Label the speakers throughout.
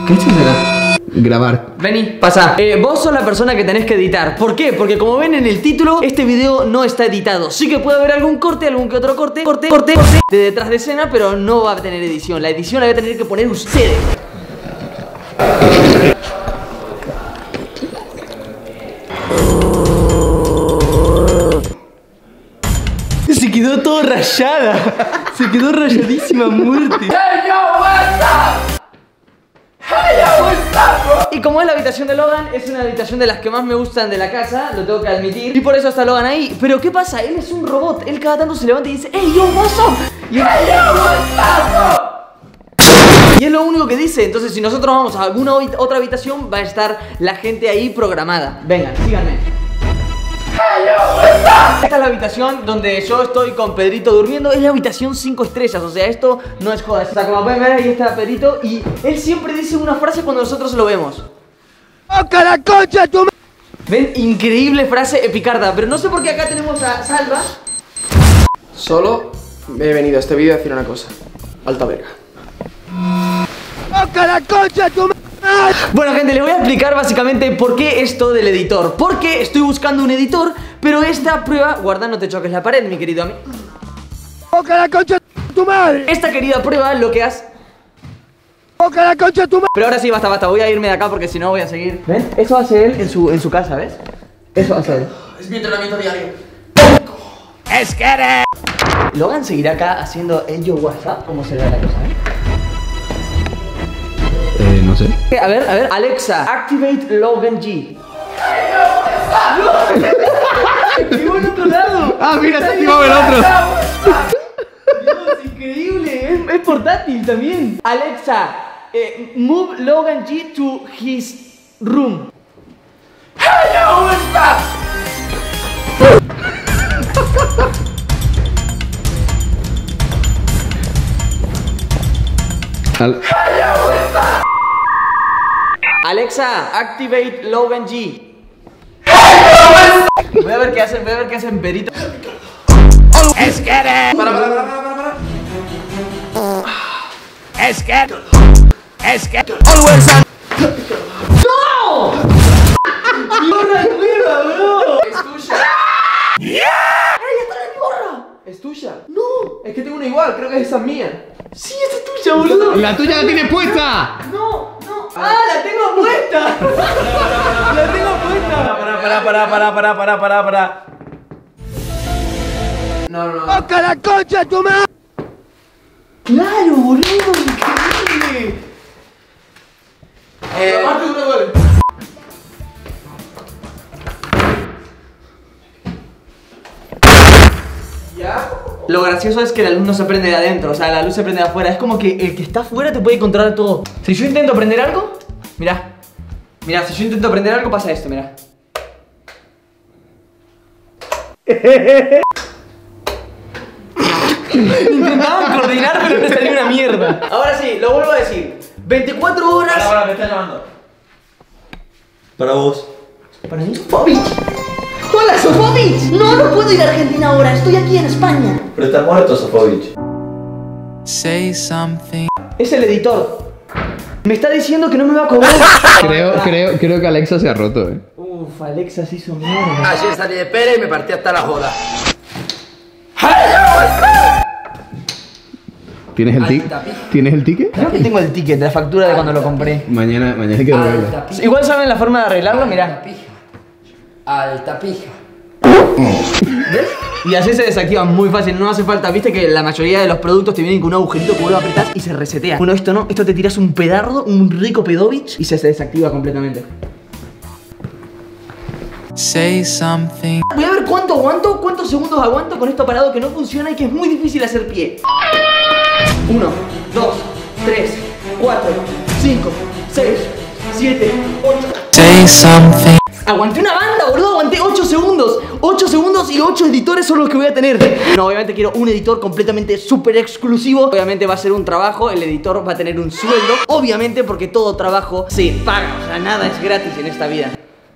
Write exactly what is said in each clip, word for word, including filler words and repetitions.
Speaker 1: ¿Qué haces acá? Grabar.
Speaker 2: Vení, pasa. Eh, vos sos la persona que tenés que editar. ¿Por qué? Porque como ven en el título, este video no está editado. Sí que puede haber algún corte, algún que otro corte, corte, corte, corte de detrás de escena, pero no va a tener edición. La edición la va a tener que poner ustedes. Se quedó todo rayada. Se quedó rayadísima muerte.
Speaker 3: Hey, yo, what's up? Hey, yo, what's up, bro?
Speaker 2: Y como es la habitación de Logan, es una habitación de las que más me gustan de la casa, lo tengo que admitir. Y por eso está Logan ahí. Pero ¿qué pasa? Él es un robot. Él cada tanto se levanta y dice, hey, yo, what's up? Y, él...
Speaker 3: Hey, yo, what's up, bro?
Speaker 2: y es lo único que dice. Entonces si nosotros vamos a alguna otra habitación, va a estar la gente ahí programada. Vengan, síganme. Esta es la habitación donde yo estoy con Pedrito durmiendo. Es la habitación cinco estrellas, o sea, esto no es joda. O sea, como pueden ver, ahí está Pedrito. Y él siempre dice una frase cuando nosotros lo vemos.
Speaker 3: ¡Oca la concha tu madre!
Speaker 2: ¿Ven? Increíble frase epicarda. Pero no sé por qué acá tenemos a Salva.
Speaker 4: Solo he venido a este vídeo a decir una cosa. Alta verga.
Speaker 3: ¡Oca la concha tu madre!
Speaker 2: Bueno, gente, les voy a explicar básicamente por qué esto del editor. Porque estoy buscando un editor, pero esta prueba... Guarda, no te choques la pared, mi querido amigo.
Speaker 3: ¡Oca la concha tu madre!
Speaker 2: Esta querida prueba lo que hace...
Speaker 3: ¡Oca la concha tu madre!
Speaker 2: Pero ahora sí, basta, basta, voy a irme de acá porque si no voy a seguir. ¿Ven? Eso hace él en su, en su casa, ¿ves? Eso hace él.
Speaker 4: Es mi entrenamiento diario.
Speaker 3: ¡Es que eres!
Speaker 2: Logan seguirá acá haciendo ello WhatsApp. ¿Cómo será la cosa, eh?
Speaker 1: Eh, no sé.
Speaker 2: A ver, a ver, Alexa, activate Logan G. ¡Activó en otro lado!
Speaker 1: Ah, mira, se activó el otro.
Speaker 2: Dios, increíble, es, es portátil también. Alexa, eh, move Logan G to his room.
Speaker 3: ¡Hey, yo, what's up?
Speaker 1: Al
Speaker 2: Alexa, activate Logan G. Voy a ver qué hacen, voy a ver qué hacen Perito.
Speaker 3: ¡Es que eres!
Speaker 4: Para, para, para, para, para.
Speaker 3: ¡Es que ¡Es que
Speaker 2: Always on. ¡No! ¡Mi gorra es nueva, bro!
Speaker 4: Es tuya.
Speaker 2: ¡Ey, esta es mi gorra!
Speaker 4: Es tuya.
Speaker 2: ¡No!
Speaker 4: Es que tengo una igual, creo que esa es mía.
Speaker 2: ¡Sí, esta es tuya, boludo!
Speaker 1: La tuya la tiene puesta.
Speaker 2: ¡No! ¡No! ¡Ah, la tengo puesta! ¡La tengo puesta!
Speaker 4: Para, para, para, para, para, para, para, para. No, no, no.
Speaker 3: ¡Oca la concha tu madre!
Speaker 2: ¡Claro, boludo! ¡Increíble!
Speaker 4: Eh, aparte de una duele. ¿Ya?
Speaker 2: Lo gracioso es que la luz no se prende de adentro, o sea, la luz se prende de afuera. Es como que el que está afuera te puede controlar todo. Si yo intento prender algo, mirá. Mirá, si yo intento prender algo pasa esto, mirá. Intentaban coordinar pero me salió una mierda. Ahora sí, lo vuelvo a decir. veinticuatro horas.
Speaker 4: Ahora, ahora, me está llamando. Para vos.
Speaker 2: Para mí, Sofovich. Hola, Sofovich. No, no puedo ir a Argentina ahora, estoy aquí en España.
Speaker 4: Pero está muerto, Sofovich.
Speaker 5: Say something.
Speaker 2: Es el editor. Me está diciendo que no me va a cobrar.
Speaker 1: Creo, creo, creo que Alexa se ha roto, eh.
Speaker 2: Uf, Alexa se hizo mierda.
Speaker 3: Ayer salí de Pérez y me partí hasta la joda.
Speaker 1: ¿Tienes el ticket? ¿Tienes el ticket?
Speaker 2: Creo que tengo el ticket, la factura de cuando lo compré.
Speaker 1: Mañana, mañana hay que devolverla.
Speaker 2: Igual saben la forma de arreglarlo, mirá.
Speaker 3: Alta pija.
Speaker 2: ¿Ves? Y así se desactiva muy fácil, no hace falta. Viste que la mayoría de los productos te vienen con un agujerito que vos lo apretás y se resetea. Bueno, esto no, esto te tiras un pedardo, un rico pedovich y se, se desactiva completamente.
Speaker 5: Say something.
Speaker 2: Voy a ver cuánto aguanto, cuántos segundos aguanto con esto parado que no funciona y que es muy difícil hacer pie. Uno, dos, tres, cuatro, cinco, seis, siete, ocho.
Speaker 5: Say something.
Speaker 2: Aguanté una banda, boludo, aguanté ocho segundos. ocho segundos y ocho editores son los que voy a tener. No, obviamente quiero un editor completamente súper exclusivo. Obviamente va a ser un trabajo, el editor va a tener un sueldo. Obviamente porque todo trabajo se paga, o sea, nada es gratis en esta vida.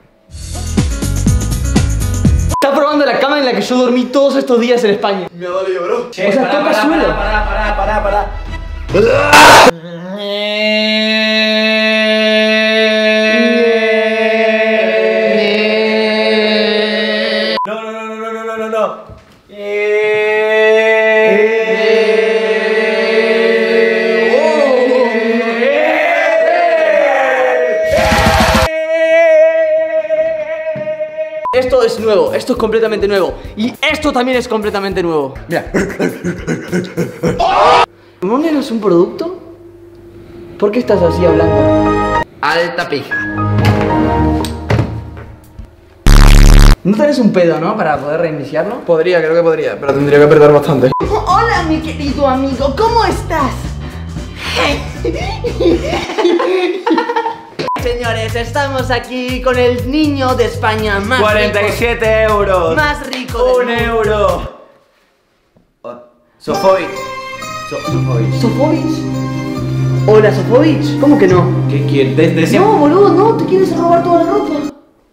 Speaker 2: Está probando la cama en la que yo dormí todos estos días en España.
Speaker 4: Me ha dolido, bro.
Speaker 2: Che, o sea, toca suelo.
Speaker 4: Pará, pará, pará, pará, pará.
Speaker 2: nuevo, esto es completamente nuevo. Y esto también es completamente nuevo. Mira. ¿Monen es un producto? ¿Por qué estás así hablando? Alta pija. No tenés un pedo, ¿no? Para poder reiniciarlo.
Speaker 4: Podría, creo que podría, pero tendría que apretar bastante.
Speaker 2: Hola, mi querido amigo, ¿cómo estás? Señores, estamos aquí con el niño de España más
Speaker 3: cuarenta y siete
Speaker 2: rico,
Speaker 3: euros.
Speaker 2: más rico del
Speaker 3: Un
Speaker 2: mundo.
Speaker 3: euro. Oh, Sofovich. So, Sofovich.
Speaker 2: ¿Sofovich? Hola, Sofovich. ¿Cómo que no?
Speaker 3: ¿Qué quieres? Desde ese...
Speaker 2: No, boludo, no, te quieres robar toda la ropa.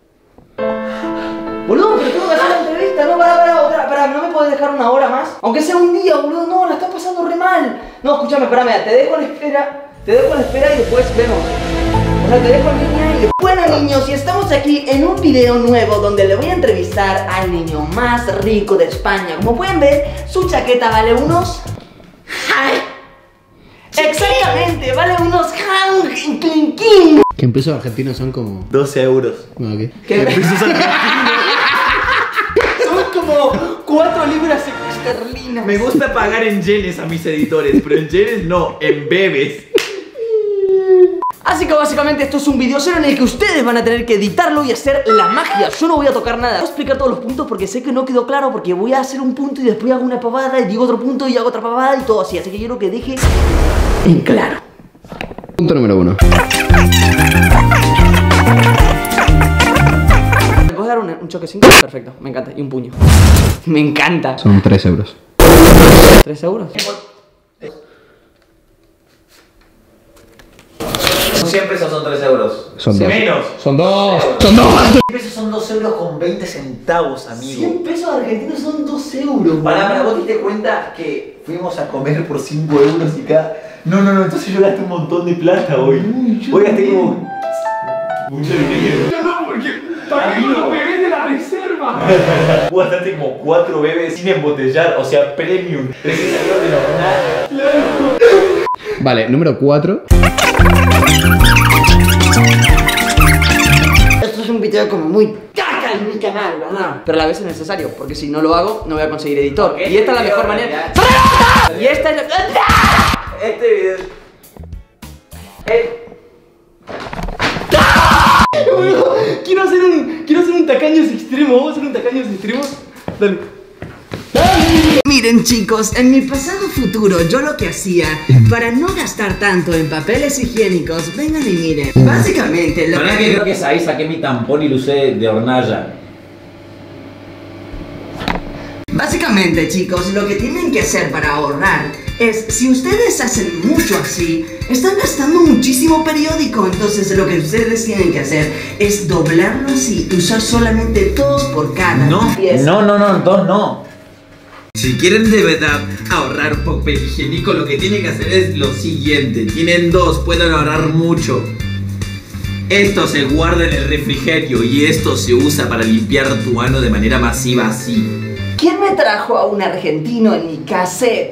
Speaker 2: Boludo, pero tengo que hacer la entrevista. No, pará, pará, otra, pará, ¿no me podés dejar una hora más? Aunque sea un día, boludo, no, la estás pasando re mal. No, escúchame, espérame, te dejo en espera. Te dejo en espera y después vemos. O sea, te dejo en línea y... Bueno, niños, y estamos aquí en un video nuevo donde le voy a entrevistar al niño más rico de España. Como pueden ver, su chaqueta vale unos... ¡Ay! Exactamente, vale unos...
Speaker 1: Que en pesos argentinos son como...
Speaker 3: doce euros.
Speaker 1: Bueno, ¿qué?
Speaker 2: ¿Qué? Son como cuatro libras esterlinas.
Speaker 3: Me gusta pagar en yenes a mis editores, pero en yenes no, en bebes.
Speaker 2: Así que básicamente esto es un video cero en el que ustedes van a tener que editarlo y hacer la magia. Yo no voy a tocar nada. Voy a explicar todos los puntos porque sé que no quedó claro, porque voy a hacer un punto y después hago una pavada y digo otro punto y hago otra pavada y todo así. Así que quiero que deje en claro.
Speaker 1: Punto número uno.
Speaker 2: ¿Me puedes dar un, un choque cinco? Perfecto, me encanta. Y un puño. Me encanta.
Speaker 1: Son tres euros.
Speaker 2: ¿Tres euros?
Speaker 3: cien pesos son tres euros.
Speaker 1: Son dos.
Speaker 3: Menos.
Speaker 1: Son dos. Son dos.
Speaker 3: cien pesos son dos euros con veinte centavos, amigo.
Speaker 2: cien pesos argentinos son dos euros.
Speaker 3: Para, para, vos te diste cuenta que fuimos a comer por cinco euros y cada... No, no, no, entonces yo gasté un montón de plata hoy. Hoy gasté como... mucho dinero.
Speaker 6: No, porque pagué con los bebés de la reserva.
Speaker 3: Vos gastaste como cuatro bebés sin embotellar, o sea, premium. Pero que salió de normal.
Speaker 1: Vale, número cuatro.
Speaker 2: Esto es un video como muy caca en mi canal, ¿verdad? Pero a la vez es necesario, porque si no lo hago, no voy a conseguir editor.
Speaker 3: Okay,
Speaker 2: y esta es la mejor
Speaker 3: video,
Speaker 2: manera.
Speaker 3: ya.
Speaker 2: Y esta es la...
Speaker 3: Este video... Eh,
Speaker 2: Quiero hacer un... Quiero hacer un tacaños extremo. ¿Vamos a hacer un tacaños extremo? Dale. Miren, chicos, en mi pasado futuro yo lo que hacía para no gastar tanto en papeles higiénicos, vengan y miren. Básicamente lo
Speaker 7: Para que creo que es ahí saqué mi tampón y lo usé de hornalla.
Speaker 2: Básicamente, chicos, lo que tienen que hacer para ahorrar es, si ustedes hacen mucho así, están gastando muchísimo periódico. Entonces lo que ustedes tienen que hacer es doblarlo así y usar solamente dos por cada
Speaker 7: No,
Speaker 2: pieza.
Speaker 7: no, no, no, dos no. Si quieren de verdad ahorrar papel higiénico, lo que tienen que hacer es lo siguiente. Tienen dos, pueden ahorrar mucho. Esto se guarda en el refrigerio y esto se usa para limpiar tu ano de manera masiva así.
Speaker 2: ¿Quién me trajo a un argentino en mi cassette?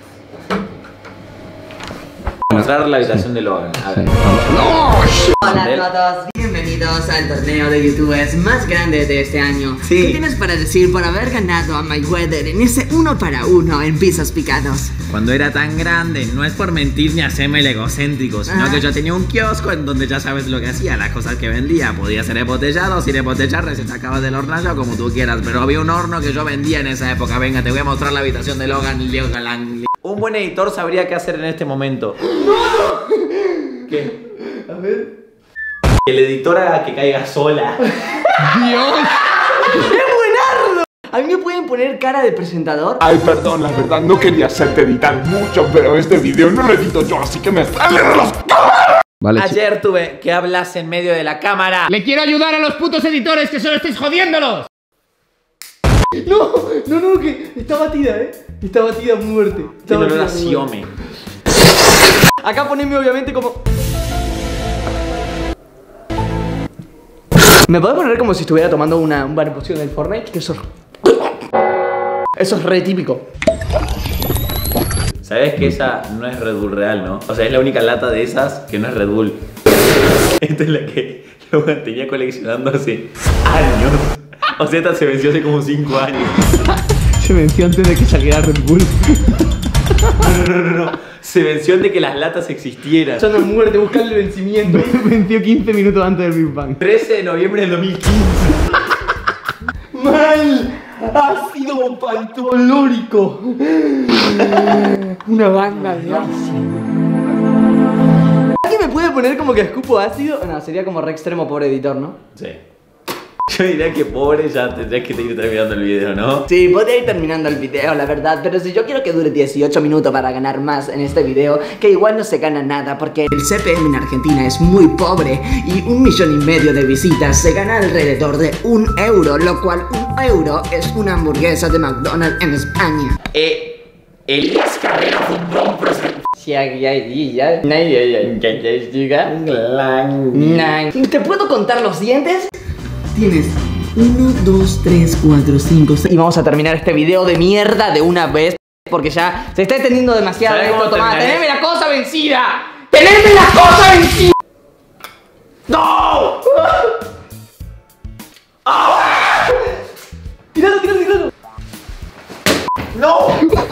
Speaker 7: Mostrar la habitación de Logan. A ver.
Speaker 2: Hola a todos, bienvenidos al torneo de youtubers más grande de este año.
Speaker 7: Sí.
Speaker 2: ¿Qué tienes para decir por haber ganado a Mayweather en ese uno para uno en pisos picados?
Speaker 7: Cuando era tan grande, no es por mentir ni hacerme el egocéntrico, sino
Speaker 2: Ah.
Speaker 7: que yo tenía un kiosco en donde ya sabes lo que hacía, las cosas que vendía. Podía ser embotellado, sin embotellar, recién sacabas del hornallo, como tú quieras. Pero había un horno que yo vendía en esa época. Venga, te voy a mostrar la habitación de Logan. Logan. Un buen editor sabría qué hacer en este momento. ¿Qué?
Speaker 2: A ver.
Speaker 7: Que el editor haga que caiga sola.
Speaker 1: ¡Dios!
Speaker 2: ¡Es buenardo! ¿A mí me pueden poner cara de presentador?
Speaker 6: Ay, perdón, la verdad no quería hacerte editar mucho, pero este video no lo edito yo, así que me sale de los...
Speaker 1: Vale, chi-
Speaker 7: Ayer tuve que hablas en medio de la cámara.
Speaker 1: Le quiero ayudar a los putos editores que solo estáis jodiéndolos.
Speaker 2: No, no, no, que está batida, eh. Está batida a muerte. Está
Speaker 7: Tiene olor
Speaker 2: batida
Speaker 7: a
Speaker 2: a muerte.
Speaker 7: Xiome.
Speaker 2: Acá poneme obviamente como... ¿Me podés poner como si estuviera tomando una, una poción del Fortnite? Que eso es... Eso es re típico.
Speaker 7: ¿Sabes que esa no es Red Bull real, no? O sea, es la única lata de esas que no es Red Bull. Esta es la que Logan tenía coleccionando hace años.
Speaker 3: O sea, esta se venció hace como cinco años.
Speaker 1: Se venció antes de que saliera Red Bull.
Speaker 3: No, no, no, no. Se venció antes de que las latas existieran.
Speaker 2: Yo no muerte, buscarle el vencimiento.
Speaker 1: Venció quince minutos antes del Big Bang.
Speaker 3: trece de noviembre del dos mil quince.
Speaker 2: ¡Mal! Ácido pantolórico.
Speaker 4: Una banda de ácido.
Speaker 2: ¿Alguien me puede poner como que escupo ácido? No, sería como re extremo, pobre editor, ¿no?
Speaker 3: Sí. Yo diría que pobre ya tendrías que ir terminando el video, ¿no?
Speaker 2: Sí, podría ir terminando el video, la verdad. Pero si yo quiero que dure dieciocho minutos para ganar más en este video, que igual no se gana nada, porque el C P M en Argentina es muy pobre y un millón y medio de visitas se gana alrededor de un euro, lo cual un euro es una hamburguesa de McDonald's en España.
Speaker 3: Eh, Elías Carrera Fútbol presenta.
Speaker 2: ¿Te puedo contar los dientes? Tienes uno, dos, tres, cuatro, cinco, seis. Y vamos a terminar este video de mierda de una vez, porque ya se está extendiendo demasiado
Speaker 3: ¿Sabes
Speaker 2: esto.
Speaker 3: cómo
Speaker 2: Tomá,
Speaker 3: terminar
Speaker 2: teneme la cosa vencida. ¡Teneme la cosa vencida!
Speaker 3: ¡No! ¡Ah!
Speaker 2: ¡Tiralo, tiralo, tiralo!
Speaker 3: ¡No!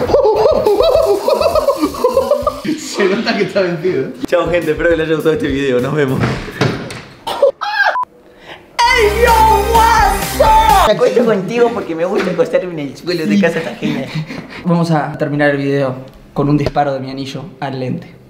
Speaker 1: Se nota que está vencido.
Speaker 3: Chao, gente, espero que les haya gustado este video. Nos vemos.
Speaker 2: ¡Ey, yo, what's up!
Speaker 3: Me acuesto contigo porque me gusta acostarme en el suelo de casa ajena.
Speaker 2: Vamos a terminar el video con un disparo de mi anillo al lente.